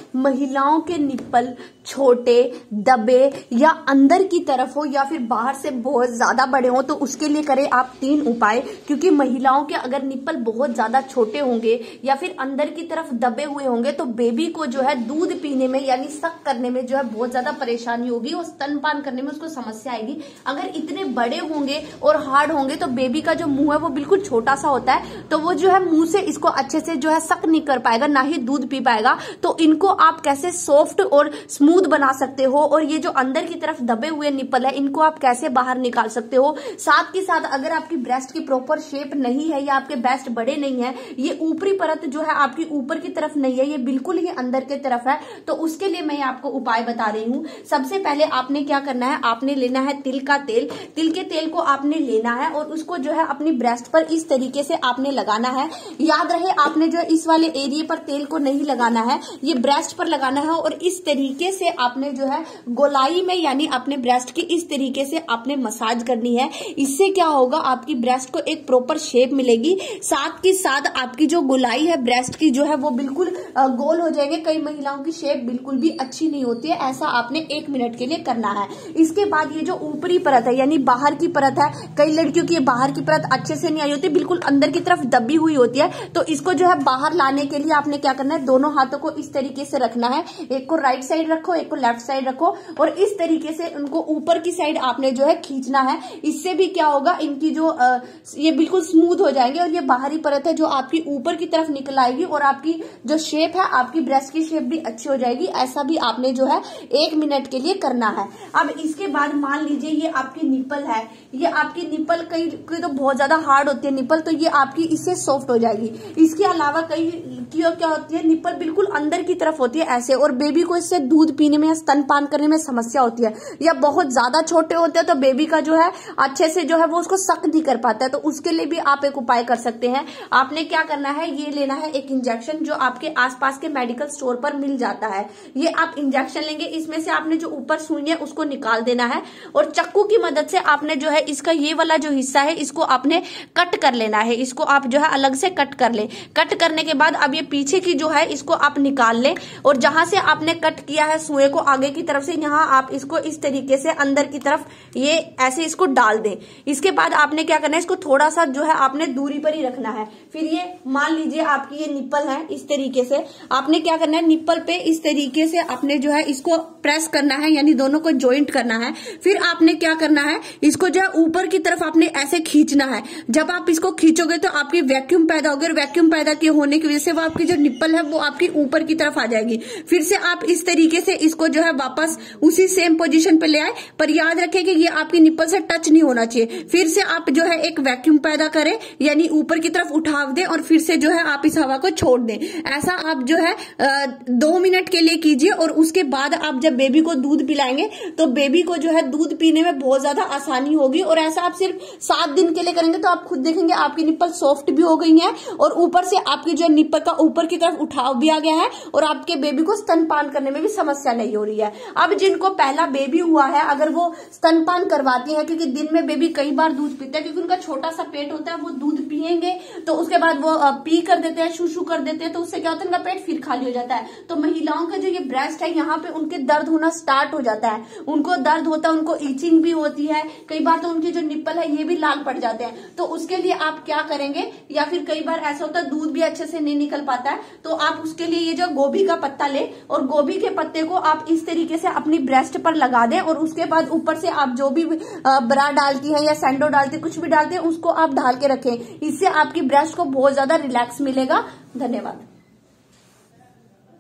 महिलाओं के निप्पल छोटे, दबे या अंदर की तरफ हो या फिर बाहर से बहुत ज्यादा बड़े हो, तो उसके लिए करें आप 3 उपाय। क्योंकि महिलाओं के अगर निप्पल बहुत ज्यादा छोटे होंगे या फिर अंदर की तरफ दबे हुए होंगे तो बेबी को जो है दूध पीने में यानी सक करने में जो है बहुत ज्यादा परेशानी होगी और स्तनपान करने में उसको समस्या आएगी। अगर इतने बड़े होंगे और हार्ड होंगे तो बेबी का जो मुंह है वो बिल्कुल छोटा सा होता है, तो वो जो है मुंह से इसको अच्छे से जो है सक नहीं कर पाएगा, ना ही दूध पी पाएगा। तो इनको आप कैसे सॉफ्ट और स्मूथ बना सकते हो, और ये जो अंदर की तरफ दबे हुए निप्पल है इनको आप कैसे बाहर निकाल सकते हो। साथ के साथ अगर आपकी ब्रेस्ट की प्रॉपर शेप नहीं है या आपके ब्रेस्ट बड़े नहीं है, ये ऊपरी परत जो है आपकी ऊपर की तरफ नहीं है, ये बिल्कुल ही अंदर की तरफ है, तो उसके लिए मैं आपको उपाय बता रही हूँ। सबसे पहले आपने क्या करना है, आपने लेना है तिल का तेल। तिल के तेल को आपने लेना है और उसको जो है अपनी ब्रेस्ट पर इस तरीके से आपने लगाना है। याद रहे आपने जो इस वाले एरिया पर तेल को नहीं लगाना है, ये ब्रेस्ट पर लगाना है और इस तरीके से आपने जो है गोलाई में यानी अपने ब्रेस्ट की इस तरीके से आपने मसाज करनी है। इससे क्या होगा, आपकी ब्रेस्ट को एक प्रॉपर शेप मिलेगी, साथ के साथ आपकी जो गोलाई है ब्रेस्ट की जो है वो बिल्कुल गोल हो जाएंगे। कई महिलाओं की शेप बिल्कुल भी अच्छी नहीं होती है, ऐसा आपने 1 मिनट के लिए करना है। इसके बाद ये जो ऊपरी परत है यानी बाहर की परत है, कई लड़कियों की बाहर की परत अच्छे से नहीं आई होती, बिल्कुल अंदर की तरफ दबी हुई होती है, तो इसको जो है बाहर लाने के लिए आपने क्या करना है, दोनों हाथों को इस तरीके से रखना है। एक को राइट साइड रखो, एक को लेफ्ट साइड रखो और इस तरीके से उनको ऊपर की साइड आपने जो है खींचना है। इससे भी क्या होगा, इनकी जो ये बिल्कुल स्मूथ हो जाएंगे और ये बाहरी परत है जो आपकी ऊपर की तरफ निकल आएगी और आपकी जो शेप है, आपकी ब्रेस्ट की शेप भी अच्छी हो जाएगी। ऐसा भी आपने जो है 1 मिनट के लिए करना है। अब इसके बाद मान लीजिए ये आपकी निप्पल है, ये आपकी निप्पल कई तो बहुत ज्यादा हार्ड होती है निप्पल, तो ये आपकी इससे सॉफ्ट हो जाएगी। इसके अलावा कई क्या होती है, निप्पल बिल्कुल अंदर की तरफ होती है ऐसे, और बेबी को इससे दूध पीने में या स्तनपान करने में समस्या होती है, या बहुत ज्यादा छोटे होते हैं तो बेबी का जो है अच्छे से जो है वो उसको सक नहीं कर पाता है, तो उसके लिए भी आप एक उपाय कर सकते हैं। आपने क्या करना है, ये लेना है एक इंजेक्शन जो आपके आसपास के मेडिकल स्टोर पर मिल जाता है। ये आप इंजेक्शन लेंगे, इसमें से आपने जो ऊपर सुई है उसको निकाल देना है और चाकू की मदद से आपने जो है इसका ये वाला जो हिस्सा है इसको आपने कट कर लेना है। इसको आप जो है अलग से कट कर ले। कट करने के बाद अब ये पीछे की जो है इसको आप निकाल लें और जहां से आपने कट किया है सुई को आगे की तरफ से, यहाँ आप इसको इस तरीके से अंदर की तरफ ये ऐसे इसको डाल दें। इसके बाद आपने क्या करना है, इसको थोड़ा सा जो है आपने दूरी पर ही रखना है। फिर ये मान लीजिए आपकी ये निप्पल है, इस तरीके से आपने क्या करना है, निप्पल पे इस तरीके से आपने जो है इसको प्रेस करना है, यानी दोनों को ज्वाइंट करना है। फिर आपने क्या करना है, इसको जो है ऊपर की तरफ आपने ऐसे खींचना है। जब आप इसको खींचोगे तो आपकी वैक्यूम पैदा होगी और वैक्यूम पैदा के होने की वजह से वो आपकी जो निप्पल है वो आपकी ऊपर की तरफ आ जाएगी। फिर से आप इस तरीके से इसको जो है वापस उसी सेम पोजीशन पे ले आए, पर याद रखें कि ये आपकी निप्पल से टच नहीं होना चाहिए। फिर से आप जो है एक वैक्यूम पैदा करें, यानी ऊपर की तरफ उठाव दें और फिर से जो है आप इस हवा को छोड़ दें। ऐसा आप जो है 2 मिनट के लिए कीजिए और उसके बाद आप जब बेबी को दूध पिलाएंगे तो बेबी को जो है दूध पीने में बहुत ज्यादा आसानी होगी। और ऐसा आप सिर्फ 7 दिन के लिए करेंगे तो आप खुद देखेंगे आपकी निप्पल सॉफ्ट भी हो गई है और ऊपर से आपकी जो निप्पल का ऊपर की तरफ उठाव भी आ गया है और आपके बेबी को स्तनपान करने में भी समस्या नहीं हो रही है। अब जिनको पहला बेबी हुआ है, अगर वो स्तनपान करवाती है, क्योंकि दिन में बेबी कई बार दूध पीता है, क्योंकि उनका छोटा सा पेट होता है, वो दूध पियेंगे तो उसके बाद वो पी कर देते हैं, शूशू कर देते हैं, तो उससे क्या होता है, उनका पेट फिर खाली हो जाता है। तो महिलाओं का जो ये ब्रेस्ट है, यहाँ पे उनके दर्द होना स्टार्ट हो जाता है, उनको दर्द होता है, उनको ईचिंग भी होती है, कई बार तो उनकी जो निप्पल है ये भी लाल पड़ जाते हैं। तो उसके लिए आप क्या करेंगे, या फिर कई बार ऐसा होता है दूध भी अच्छे से नहीं निकल पाता है, तो आप उसके लिए ये जो गोभी का पत्ता ले और गोभी के पत्ते को आप इस तरीके से अपनी ब्रेस्ट पर लगा दें और उसके बाद ऊपर से आप जो भी ब्रा डालती है या सैंडो डालती है, कुछ भी डालते हैं, उसको आप ढाल के रखें। इससे आपकी ब्रेस्ट को बहुत ज्यादा रिलैक्स मिलेगा। धन्यवाद।